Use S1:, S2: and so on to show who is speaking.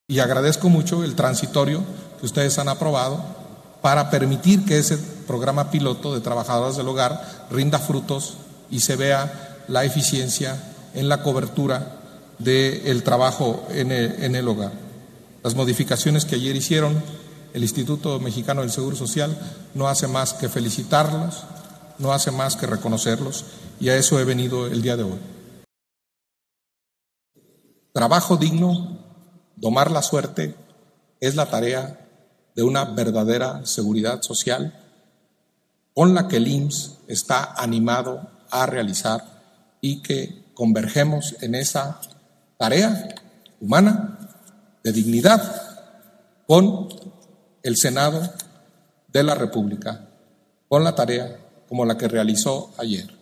S1: Y agradezco mucho el transitorio que ustedes han aprobado para permitir que ese programa piloto de trabajadoras del hogar rinda frutos y se vea la eficiencia en la cobertura del trabajo en el hogar. Las modificaciones que ayer hicieron el Instituto Mexicano del Seguro Social no hace más que felicitarlos, no hace más que reconocerlos, y a eso he venido el día de hoy. Trabajo digno, domar la suerte, es la tarea de una verdadera seguridad social con la que el IMSS está animado a realizar y que convergemos en esa tarea humana de dignidad con el Senado de la República, con la tarea como la que realizó ayer.